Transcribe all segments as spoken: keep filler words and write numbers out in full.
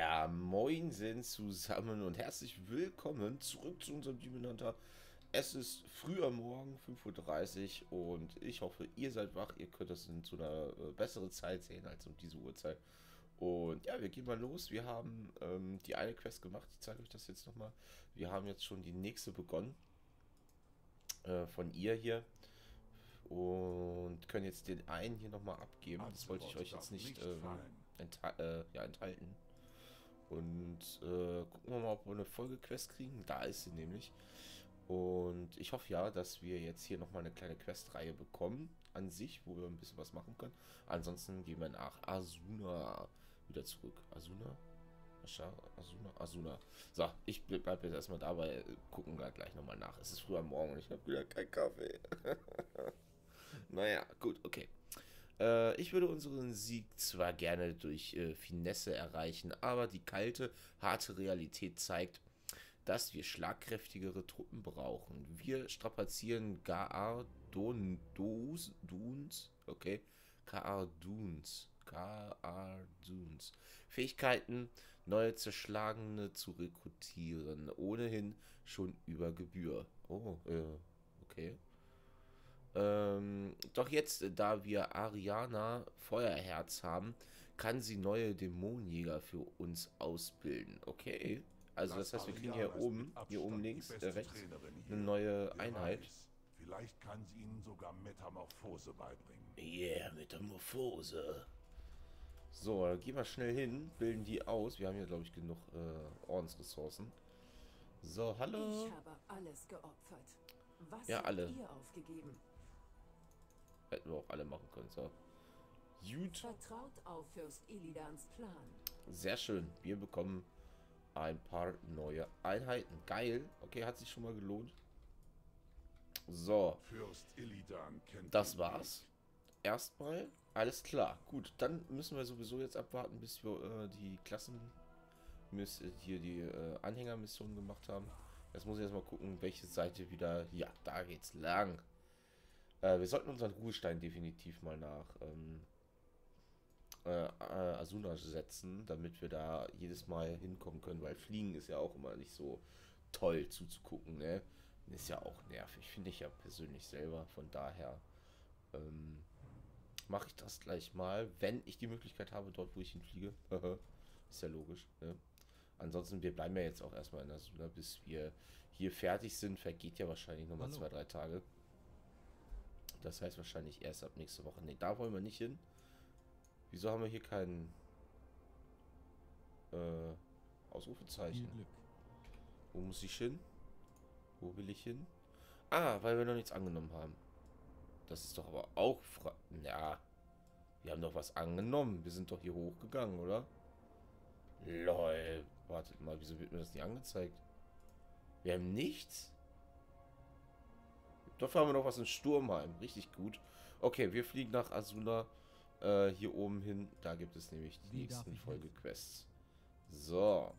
Ja, moinsen zusammen und herzlich willkommen zurück zu unserem Demon Hunter. Es ist früh am Morgen, fünf Uhr dreißig, und ich hoffe, ihr seid wach. Ihr könnt das in so einer äh, besseren Zeit sehen als um diese Uhrzeit. Und ja, wir gehen mal los. Wir haben ähm, die eine Quest gemacht. Ich zeige euch das jetzt nochmal. Wir haben jetzt schon die nächste begonnen äh, von ihr hier. Und können jetzt den einen hier nochmal abgeben. Das wollte ich euch jetzt nicht ähm, entha- äh, ja, enthalten. Und äh, gucken wir mal, ob wir eine Folgequest kriegen. Da ist sie nämlich. Und ich hoffe ja, dass wir jetzt hier nochmal eine kleine Questreihe bekommen an sich, wo wir ein bisschen was machen können. Ansonsten gehen wir nach Asuna wieder zurück. Asuna? Asuna? Asuna. So, ich bleibe jetzt erstmal dabei, gucken wir gleich nochmal nach. Es ist früh am Morgen und ich habe wieder keinen Kaffee. Naja, gut, okay. Äh, ich würde unseren Sieg zwar gerne durch äh, Finesse erreichen, aber die kalte, harte Realität zeigt, dass wir schlagkräftigere Truppen brauchen. Wir strapazieren Gaar Duns, Duns, okay, Gaar Duns, Gaar Duns Fähigkeiten, neue Zerschlagene zu rekrutieren, ohnehin schon über Gebühr. Oh, äh, okay. Ähm, doch jetzt, da wir Ariana Feuerherz haben, kann sie neue Dämonenjäger für uns ausbilden. Okay. Also das Das heißt, wir kriegen hier Ariana ist oben, mit hier oben Abstand die links, äh, beste rechts, Trainerin eine hier. neue Wer Einheit. weiß, vielleicht kann sie ihnen sogar Metamorphose beibringen. Yeah, Metamorphose. So, dann gehen wir schnell hin, bilden die aus. Wir haben hier, glaube ich, genug äh, Ordensressourcen. So, Ich hallo. habe alles geopfert. Was Ja, habt alle. ihr aufgegeben? Hätten wir auch alle machen können. So. Gut. Vertraut auf Fürst Illidans Plan. Sehr schön. Wir bekommen ein paar neue Einheiten. Geil. Okay, hat sich schon mal gelohnt. So, Fürst Illidan kennt das den war's. Weg. Erstmal. Alles klar. Gut, dann müssen wir sowieso jetzt abwarten, bis wir äh, die Klassen... hier die äh, Anhängermission gemacht haben. Jetzt muss ich erstmal gucken, welche Seite wieder... Ja, da geht's lang. Äh, wir sollten unseren Ruhestein definitiv mal nach... Ähm, äh, äh, Asuna setzen, damit wir da jedes Mal hinkommen können, weil Fliegen ist ja auch immer nicht so toll zuzugucken, ne? Ist ja auch nervig, finde ich ja persönlich selber. Von daher ähm, mache ich das gleich mal, wenn ich die Möglichkeit habe, dort wo ich hinfliege. Ist ja logisch, ne? Ansonsten, wir bleiben ja jetzt auch erstmal in Asuna, bis wir hier fertig sind. Vergeht ja wahrscheinlich nochmal zwei, drei Tage. Das heißt wahrscheinlich erst ab nächste Woche. Ne, da wollen wir nicht hin. Wieso haben wir hier kein äh, Ausrufezeichen? Wo muss ich hin? Wo will ich hin? Ah, weil wir noch nichts angenommen haben. Das ist doch aber auch... Fra ja, wir haben doch was angenommen. Wir sind doch hier hochgegangen, oder? Lol. Wartet mal, wieso wird mir das nicht angezeigt? Wir haben nichts? Dafür haben wir noch was in Sturmheim. Richtig gut. Okay, wir fliegen nach Asuna. Äh, hier oben hin. Da gibt es nämlich die Wie nächsten darf ich Folgequests. So.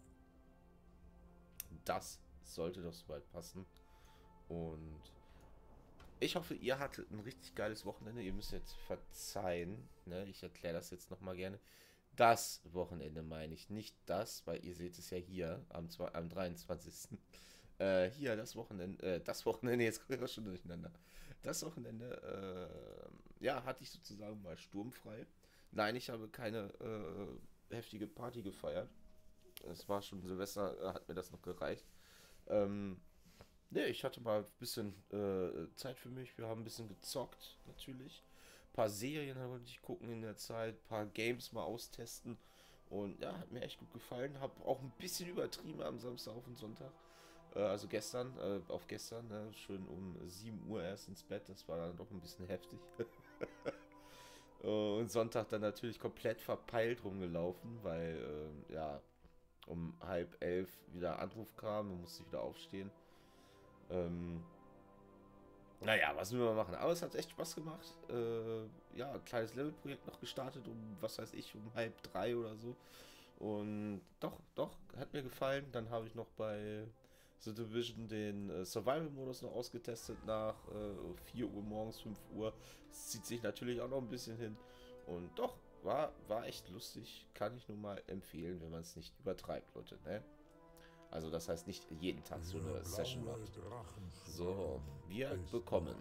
Das sollte doch soweit passen. Und ich hoffe, ihr hattet ein richtig geiles Wochenende. Ihr müsst jetzt verzeihen. Ne? Ich erkläre das jetzt nochmal gerne. Das Wochenende meine ich, nicht das, weil ihr seht es ja hier am, am dreiundzwanzigsten Äh, hier, das Wochenende, äh, das Wochenende, jetzt kommen wir schon durcheinander. Das Wochenende, äh, ja, hatte ich sozusagen mal sturmfrei. Nein, ich habe keine äh, heftige Party gefeiert. Es war schon Silvester, äh, hat mir das noch gereicht. Ähm, ne, ich hatte mal ein bisschen äh, Zeit für mich. Wir haben ein bisschen gezockt, natürlich. Ein paar Serien wollte ich gucken in der Zeit, ein paar Games mal austesten. Und ja, hat mir echt gut gefallen. Hab auch ein bisschen übertrieben am Samstag auf den Sonntag. Äh, also gestern, äh, auf gestern, ne, schön um sieben Uhr erst ins Bett. Das war dann doch ein bisschen heftig. Und Sonntag dann natürlich komplett verpeilt rumgelaufen, weil, äh, ja, um halb elf wieder Anruf kam, man musste wieder aufstehen. Ähm, naja, was will man machen? Aber es hat echt Spaß gemacht. Äh, ja, ein kleines Levelprojekt noch gestartet, um, was weiß ich, um halb drei oder so. Und doch, doch, hat mir gefallen. Dann habe ich noch bei The Division den äh, Survival-Modus noch ausgetestet nach äh, vier Uhr morgens, fünf Uhr. Das zieht sich natürlich auch noch ein bisschen hin. Und doch, war, war echt lustig. Kann ich nur mal empfehlen, wenn man es nicht übertreibt, Leute, ne? Also das heißt nicht jeden Tag so eine Session macht. So, wir bekommen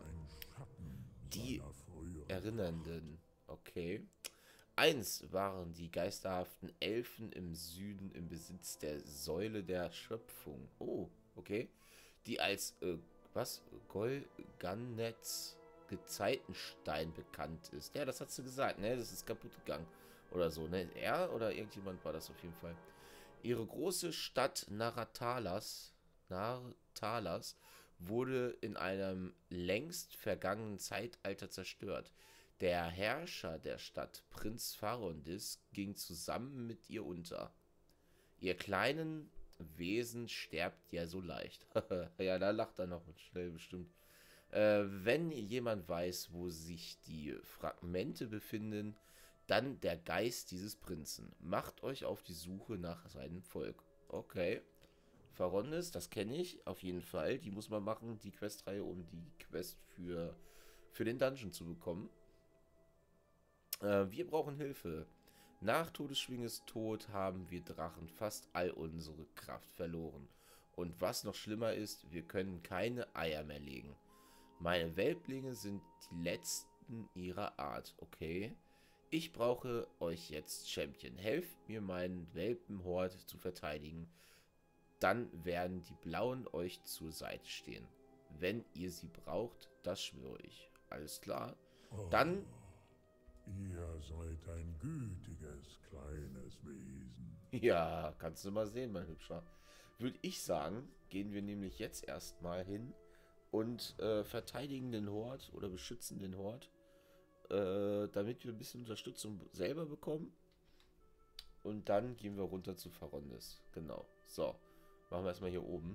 die Erinnernden. Okay. Eins waren die geisterhaften Elfen im Süden im Besitz der Säule der Schöpfung. Oh, okay. Die als, äh, was? Golganets Gezeitenstein bekannt ist. Ja, das hat sie gesagt, ne? Das ist kaputt gegangen. Oder so, ne? Er oder irgendjemand war das auf jeden Fall. Ihre große Stadt Naratalas, Nartalas wurde in einem längst vergangenen Zeitalter zerstört. Der Herrscher der Stadt, Prinz Farondis, ging zusammen mit ihr unter. Ihr kleinen Wesen sterbt ja so leicht. Ja, da lacht er noch schnell bestimmt. Äh, wenn jemand weiß, wo sich die Fragmente befinden, dann der Geist dieses Prinzen. Macht euch auf die Suche nach seinem Volk. Okay. Farondis, das kenne ich auf jeden Fall. Die muss man machen, die Questreihe, um die Quest für, für den Dungeon zu bekommen. Äh, wir brauchen Hilfe. Nach Todesschwinges Tod haben wir Drachen fast all unsere Kraft verloren. Und was noch schlimmer ist, wir können keine Eier mehr legen. Meine Welplinge sind die letzten ihrer Art, okay? Ich brauche euch jetzt, Champion. Helft mir, meinen Welpenhort zu verteidigen. Dann werden die Blauen euch zur Seite stehen. Wenn ihr sie braucht, das schwöre ich. Alles klar? Oh, Dann... Ihr seid ein gütiges, kleines Wesen. Ja, kannst du mal sehen, mein Hübscher. Würde ich sagen, gehen wir nämlich jetzt erstmal hin und äh, verteidigen den Hort oder beschützen den Hort, äh, damit wir ein bisschen Unterstützung selber bekommen. Und dann gehen wir runter zu Farondis. Genau. So, machen wir erstmal hier oben.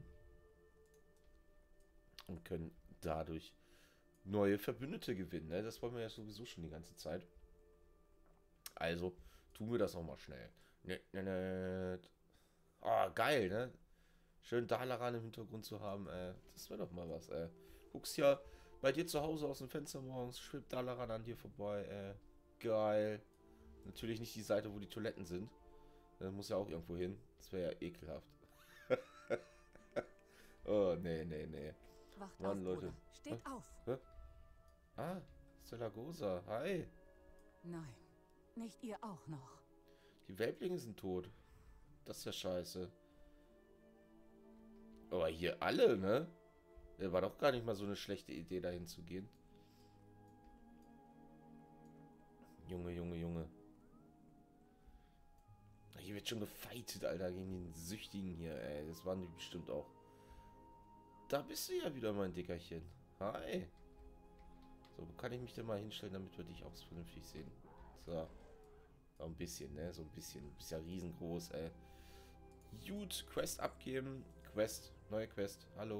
Und können dadurch neue Verbündete gewinnen. Ne? Das wollen wir ja sowieso schon die ganze Zeit. Also tun wir das noch mal schnell. Ne, ne, ne. Ah, geil, ne? Schön Dalaran im Hintergrund zu haben. Äh, das wäre doch mal was. Äh. Guckst ja bei dir zu Hause aus dem Fenster morgens, schwimmt Dalaran an dir vorbei. Äh. Geil. Natürlich nicht die Seite, wo die Toiletten sind. Das muss ja auch irgendwo hin. Das wäre ja ekelhaft. Oh, nee, nee, nee. Wacht Mann, auf, Leute. Bruder. Steht Hä? auf. Hä? Ah, Zaragoza. Hi. Nein, nicht ihr auch noch. Die Welplinge sind tot. Das ist ja scheiße. Aber hier alle, ne? Der war doch gar nicht mal so eine schlechte Idee, dahin zu gehen. Junge, Junge, Junge. Hier wird schon gefeitet, Alter, gegen den Süchtigen hier, ey. Das waren die bestimmt auch. Da bist du ja wieder, mein Dickerchen. Hi. So, wo kann ich mich denn mal hinstellen, damit wir dich auch vernünftig sehen? So. So ein bisschen, ne? So ein bisschen. Du bist ja riesengroß, ey. Gut, Quest abgeben. Quest, neue Quest. Hallo.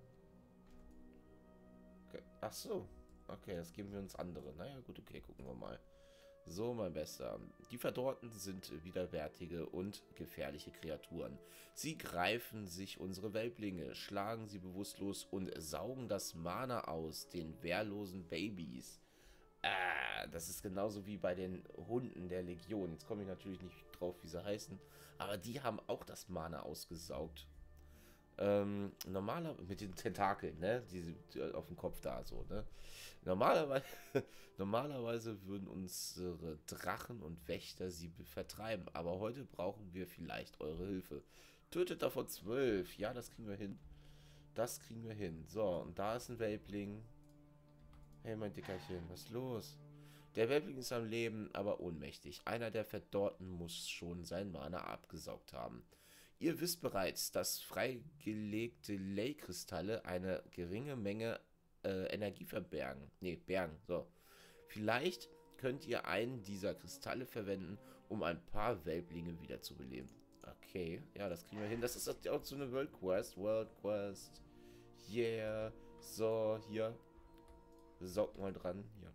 Okay. Ach so. Okay, das geben wir uns andere. Naja, gut, okay, gucken wir mal. So, mein Bester. Die Verdorrten sind widerwärtige und gefährliche Kreaturen. Sie greifen sich unsere Welplinge, schlagen sie bewusstlos und saugen das Mana aus den wehrlosen Babys. Ah, das ist genauso wie bei den Hunden der Legion. Jetzt komme ich natürlich nicht drauf, wie sie heißen. Aber die haben auch das Mana ausgesaugt. Ähm, normaler mit den Tentakeln, ne? Die, die auf dem Kopf da so, ne? Normalerweise, normalerweise würden unsere Drachen und Wächter sie vertreiben, aber heute brauchen wir vielleicht eure Hilfe. Tötet davon zwölf. Ja, das kriegen wir hin. Das kriegen wir hin. So, und da ist ein Welpling. Hey, mein Dickerchen, was ist los? Der Welpling ist am Leben, aber ohnmächtig. Einer der Verdorrten muss schon sein Mana abgesaugt haben. Ihr wisst bereits, dass freigelegte Ley-Kristalle eine geringe Menge äh, Energie verbergen. Ne, bergen. So. Vielleicht könnt ihr einen dieser Kristalle verwenden, um ein paar Welplinge wiederzubeleben. Okay, ja, das kriegen wir hin. Das ist auch so eine World Quest. World Quest. Yeah. So, hier. Saug mal dran. Ja.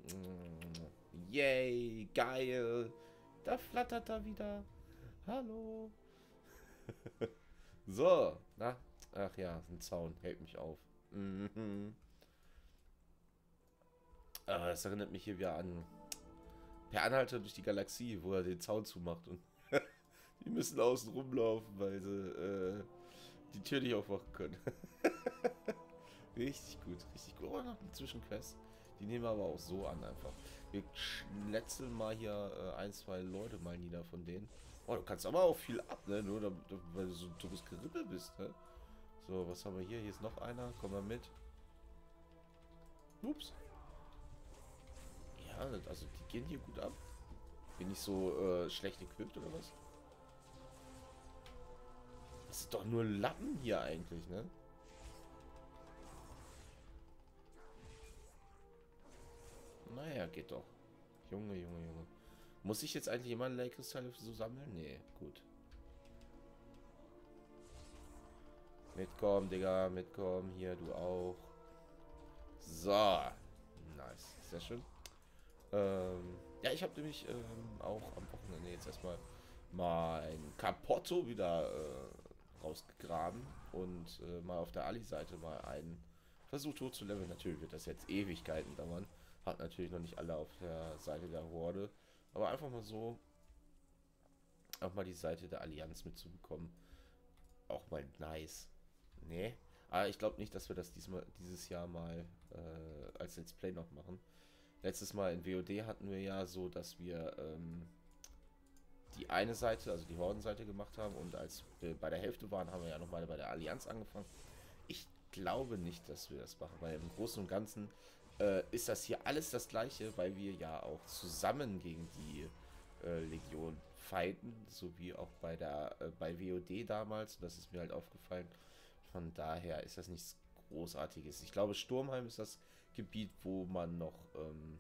Yay, geil. Da flattert er wieder. Hallo. So, na, ach ja, ein Zaun hält mich auf. Mhm. Ah, das erinnert mich hier wieder an per Anhalter durch die Galaxie, wo er den Zaun zumacht und die müssen außen rumlaufen, weil sie äh, die Tür nicht aufmachen können. Richtig gut, richtig gut. Oh, noch eine Zwischenquest. Die nehmen wir aber auch so an einfach. Wir schnetzeln mal hier äh, ein, zwei Leute mal nieder von denen. Oh, du kannst aber auch viel ab, ne? Nur da, da, weil du so ein dummes Gerippe bist, ne? So, was haben wir hier? Hier ist noch einer. Komm mal mit. Ups. Ja, also die gehen hier gut ab. Bin ich so äh, schlecht equipped oder was? Das ist doch nur Lappen hier eigentlich, ne? Naja, geht doch. Junge, Junge, Junge. Muss ich jetzt eigentlich immer Leikristalle so sammeln? Nee, gut. Mitkommen, Digga, mitkommen. Hier, du auch. So. Nice. Sehr schön. Ähm, ja, ich habe nämlich ähm, auch am Wochenende jetzt erstmal mein Capotto wieder äh, rausgegraben und äh, mal auf der Ali-Seite mal einen versucht hochzuleveln. Natürlich wird das jetzt Ewigkeiten dauern. Hat natürlich noch nicht alle auf der Seite der Horde. Aber einfach mal so auch mal die Seite der Allianz mitzubekommen. Auch mal nice. Nee. Aber ich glaube nicht, dass wir das diesmal, dieses Jahr mal äh, als Let's Play noch machen. Letztes Mal in W O D hatten wir ja so, dass wir ähm, die eine Seite, also die Hordenseite gemacht haben und als wir bei der Hälfte waren, haben wir ja nochmal bei der Allianz angefangen. Ich glaube nicht, dass wir das machen, weil im Großen und Ganzen äh, ist das hier alles das Gleiche, weil wir ja auch zusammen gegen die äh, Legion fighten, so wie auch bei der äh, bei W O D damals. Das ist mir halt aufgefallen. Von daher ist das nichts Großartiges. Ich glaube, Sturmheim ist das Gebiet, wo man noch ähm,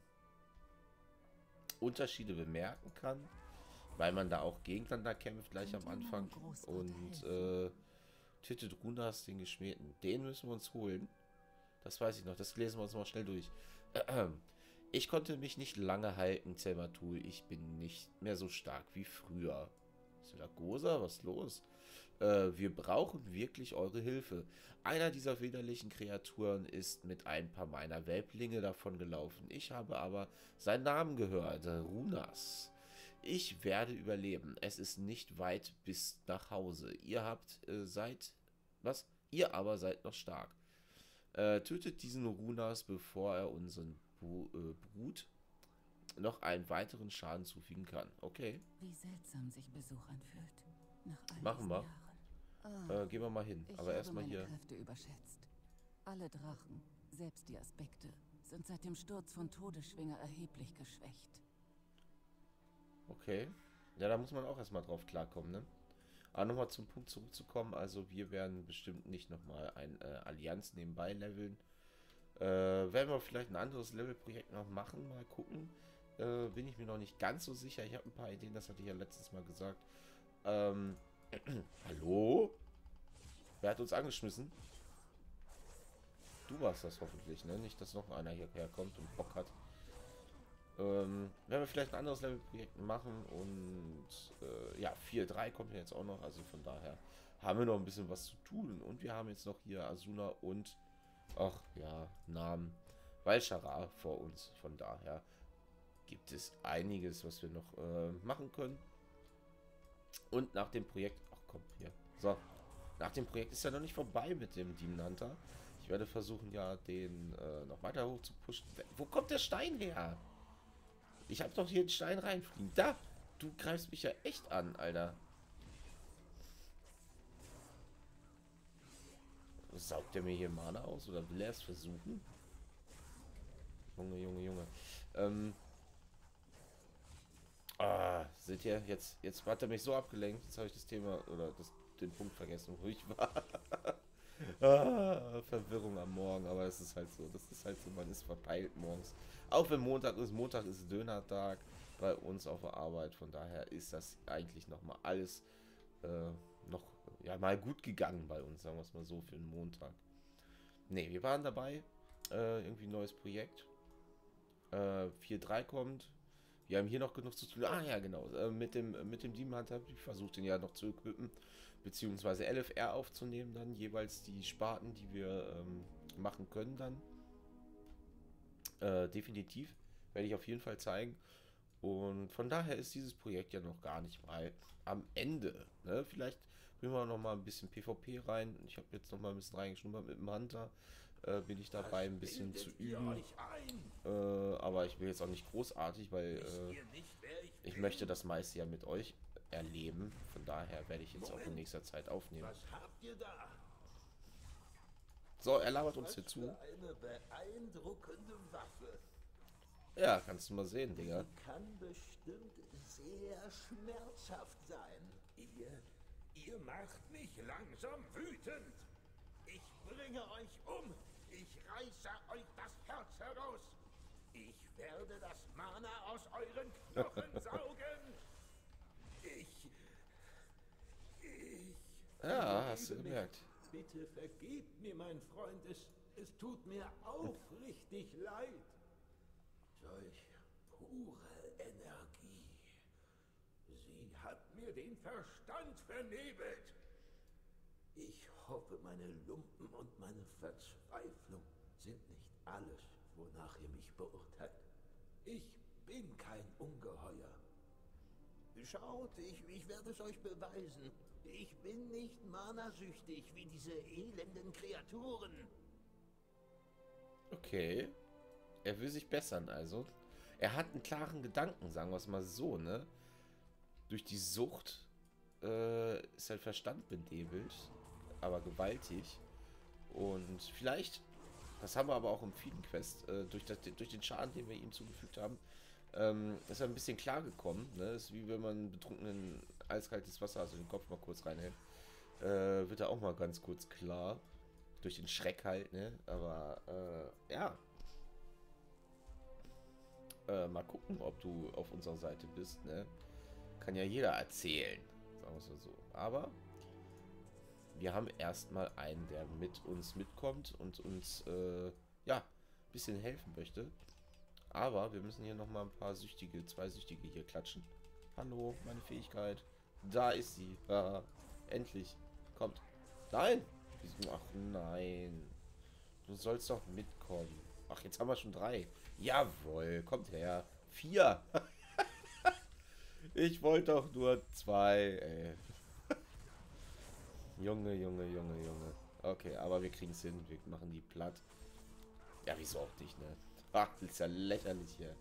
Unterschiede bemerken kann, weil man da auch gegeneinander kämpft gleich am Anfang. Und äh, Tötet Runas, den Geschmähten, den müssen wir uns holen. Das weiß ich noch, das lesen wir uns mal schnell durch. Ich konnte mich nicht lange halten, Zelmatul. Ich bin nicht mehr so stark wie früher. Selagosa, was ist los? Äh, wir brauchen wirklich eure Hilfe. Einer dieser widerlichen Kreaturen ist mit ein paar meiner Welplinge davon gelaufen. Ich habe aber seinen Namen gehört. Runas. Ich werde überleben. Es ist nicht weit bis nach Hause. Ihr habt äh, seid... Was? Ihr aber seid noch stark. Äh, tötet diesen Runas, bevor er unseren Bu äh, Brut noch einen weiteren Schaden zufügen kann. Okay. Wie seltsam sich Besuch anfühlt. Nach all Machen wir. Ah, äh, gehen wir mal hin. ich Aber habe erstmal meine hier. Kräfte überschätzt. Alle Drachen, selbst die Aspekte, sind seit dem Sturz von Todesschwinger erheblich geschwächt. Okay. Ja, da muss man auch erstmal drauf klarkommen, ne? Aber nochmal zum Punkt zurückzukommen. Also wir werden bestimmt nicht nochmal ein äh, Allianz nebenbei leveln. Äh, werden wir vielleicht ein anderes Levelprojekt noch machen. Mal gucken. Äh, bin ich mir noch nicht ganz so sicher. Ich habe ein paar Ideen, das hatte ich ja letztes Mal gesagt. Ähm, hallo? Wer hat uns angeschmissen? Du warst das hoffentlich, ne? Nicht, dass noch einer hierher kommt und Bock hat. Ähm, werden wir vielleicht ein anderes Levelprojekt machen und äh, ja, vier Punkt drei kommt ja jetzt auch noch, also von daher haben wir noch ein bisschen was zu tun und wir haben jetzt noch hier Asuna und ach ja, Namen Val'Shara vor uns, von daher gibt es einiges, was wir noch äh, machen können. Und nach dem Projekt, ach komm, hier, so, nach dem Projekt ist ja noch nicht vorbei mit dem Demon Hunter. Ich werde versuchen, ja, den äh, noch weiter hoch zu pushen. Wo kommt der Stein her? Ich habe doch hier einen Stein reinfliegen. Da! Du greifst mich ja echt an, Alter. Saugt der mir hier Mana aus? Oder will er es versuchen? Junge, Junge, Junge. Ähm. Ah, seht ihr? Jetzt, jetzt hat er mich so abgelenkt. Jetzt habe ich das Thema oder das, den Punkt vergessen, wo ich war. Ah, Verwirrung am Morgen, aber es ist halt so. Das ist halt so, man ist verpeilt morgens. Auch wenn Montag ist, Montag ist Dönertag bei uns auf der Arbeit. Von daher ist das eigentlich noch mal alles äh, noch ja mal gut gegangen bei uns, sagen wir es mal so, für den Montag. Ne, wir waren dabei. Äh, irgendwie ein neues Projekt. Äh, vier Punkt drei kommt. Wir haben hier noch genug zu tun. Ah ja, genau. Äh, mit dem, mit dem Demon Hunter, ich versuche den ja noch zu equippen. Beziehungsweise L F R aufzunehmen, dann jeweils die Sparten, die wir ähm, machen können dann. Äh, definitiv. Werde ich auf jeden Fall zeigen. Und von daher ist dieses Projekt ja noch gar nicht mal am Ende. Ne? Vielleicht bringen wir noch mal ein bisschen PvP rein. Ich habe jetzt noch mal ein bisschen reingeschnuppert mit dem Hunter. Äh, bin ich dabei ein bisschen zu üben. Äh, aber ich will jetzt auch nicht großartig, weil äh, ich möchte das meiste ja mit euch erleben. Von daher werde ich jetzt auch in nächster Zeit aufnehmen. Was habt ihr da? So, er labert uns Was hier zu. für eine beeindruckende Waffe. Ja, kannst du mal sehen, Digga. Die kann bestimmt sehr schmerzhaft sein. Ihr, ihr macht mich langsam wütend. Ich bringe euch um. Ich reiße euch das Herz heraus. Ich werde das Mana aus euren Knochen saugen. Ich... Ich... Ja, hast du gemerkt. Bitte vergebt mir, mein Freund. Es, es tut mir aufrichtig leid. Solch pure Energie. Sie hat mir den Verstand vernebelt. Ich hoffe, meine Lumpen und meine Verzweiflung sind nicht alles, wonach ihr mich beurteilt. Ich bin kein Ungeheuer. Schaut, ich, ich werde es euch beweisen. Ich bin nicht manasüchtig wie diese elenden Kreaturen. Okay. Er will sich bessern, also. Er hat einen klaren Gedanken, sagen wir es mal so, ne? Durch die Sucht äh, ist sein Verstand benebelt, aber gewaltig. Und vielleicht, das haben wir aber auch im Feeden Quest, äh, durch, das, durch den Schaden, den wir ihm zugefügt haben, ähm, ist er ein bisschen klar gekommen. Ne? Ist wie wenn man betrunkenen eiskaltes Wasser, also den Kopf mal kurz reinhält, äh, wird er auch mal ganz kurz klar. Durch den Schreck halt, ne? Aber äh, ja. Äh, mal gucken, ob du auf unserer Seite bist, ne? Kann ja jeder erzählen, sagen wir es mal so. Aber wir haben erstmal einen, der mit uns mitkommt und uns, äh, ja, ein bisschen helfen möchte. Aber wir müssen hier nochmal ein paar Süchtige, zwei Süchtige hier klatschen. Hallo, meine Fähigkeit. Da ist sie. Ah, endlich. Kommt. Nein! Ach nein. Du sollst doch mitkommen. Ach, jetzt haben wir schon drei. Jawohl, kommt her. Vier. Ich wollte doch nur zwei, ey. Junge, Junge, Junge, Junge. Okay, aber wir kriegen es hin. Wir machen die platt. Ja, wieso auch nicht, ne? Ach, das ist ja lächerlich hier.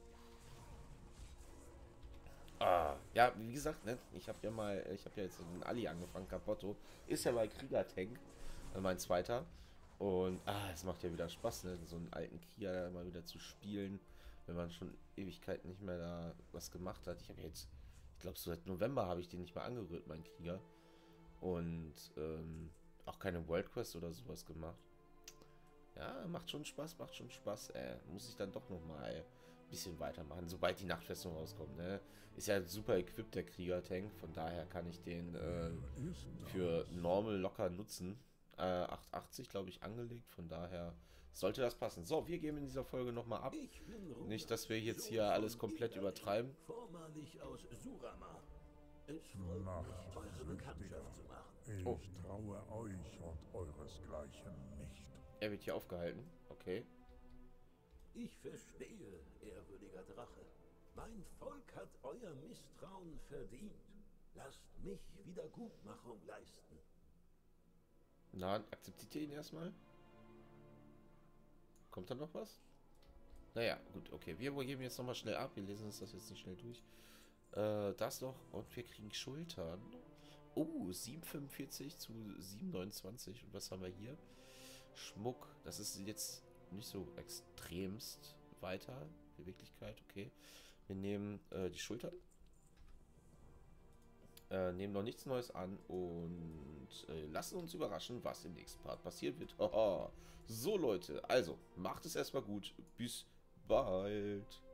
Ah, ja, wie gesagt, ne? Ich habe ja mal, ich habe ja jetzt einen Ali angefangen, Capotto. Ist ja mal Kriegertank. Äh, mein zweiter. Und, ah, es macht ja wieder Spaß, ne? So einen alten Krieger mal wieder zu spielen. Wenn man schon Ewigkeiten nicht mehr da was gemacht hat. Ich habe jetzt, ich glaube, so seit November habe ich den nicht mehr angerührt, meinen Krieger. Und, ähm, auch keine World Quest oder sowas gemacht. Ja, macht schon Spaß, macht schon Spaß. Äh, muss ich dann doch noch mal ein bisschen weitermachen, sobald die Nachtfestung rauskommt. Ne? Ist ja super equipped, der Krieger-Tank. Von daher kann ich den äh, für normal locker nutzen. Äh, achthundertachtzig, glaube ich, angelegt. Von daher sollte das passen. So, wir geben in dieser Folge noch mal ab. Nicht, dass wir jetzt hier alles komplett übertreiben. Vormalig aus Surama. Es freut mich, eure Bekanntschaft zu machen. Ich Oh. traue euch und euresgleichen nicht. Er wird hier aufgehalten. Okay. Ich verstehe, ehrwürdiger Drache. Mein Volk hat euer Misstrauen verdient. Lasst mich Wiedergutmachung leisten. Na, akzeptiert ihr ihn erstmal? Kommt da noch was? Naja, gut, okay. Wir geben jetzt nochmal schnell ab. Wir lesen uns das jetzt nicht schnell durch. Äh, das noch. Und wir kriegen Schultern. Oh, sieben fünfundvierzig zu sieben neunundzwanzig. Und was haben wir hier? Schmuck. Das ist jetzt nicht so extremst weiter. Beweglichkeit, okay. Wir nehmen äh, die Schultern. Äh, nehmen noch nichts Neues an und äh, lassen uns überraschen, was im nächsten Part passieren wird. So, Leute, also macht es erstmal gut. Bis bald.